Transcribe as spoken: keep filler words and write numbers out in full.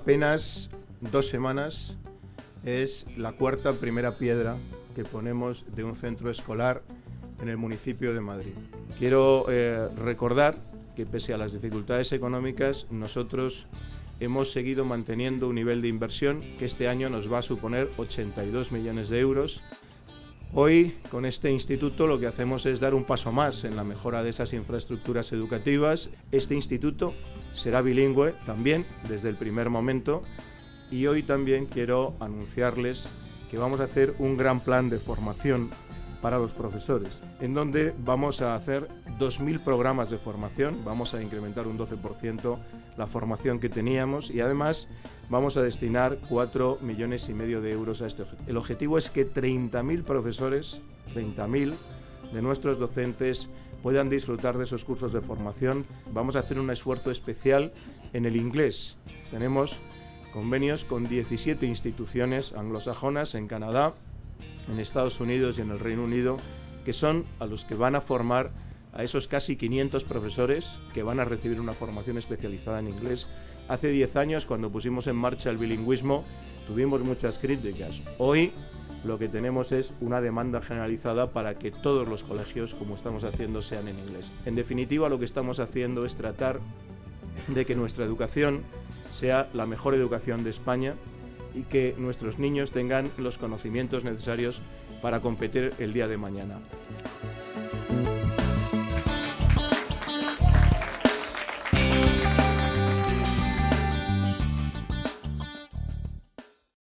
apenas dos semanas es la cuarta primera piedra que ponemos de un centro escolar en el municipio de Madrid. Quiero eh, recordar que pese a las dificultades económicas, nosotros hemos seguido manteniendo un nivel de inversión que este año nos va a suponer ochenta y dos millones de euros. Hoy, con este instituto, lo que hacemos es dar un paso más en la mejora de esas infraestructuras educativas. Este instituto será bilingüe también desde el primer momento y hoy también quiero anunciarles que vamos a hacer un gran plan de formación para los profesores, en donde vamos a hacer dos mil programas de formación, vamos a incrementar un doce por ciento la formación que teníamos y además vamos a destinar cuatro millones y medio de euros a este objetivo. El objetivo es que treinta mil profesores, treinta mil de nuestros docentes puedan disfrutar de esos cursos de formación. Vamos a hacer un esfuerzo especial en el inglés. Tenemos convenios con diecisiete instituciones anglosajonas en Canadá, en Estados Unidos y en el Reino Unido, que son a los que van a formar a esos casi quinientos profesores que van a recibir una formación especializada en inglés. Hace diez años, cuando pusimos en marcha el bilingüismo, tuvimos muchas críticas. Hoy lo que tenemos es una demanda generalizada para que todos los colegios, como estamos haciendo, sean en inglés. En definitiva, lo que estamos haciendo es tratar de que nuestra educación sea la mejor educación de España y que nuestros niños tengan los conocimientos necesarios para competir el día de mañana.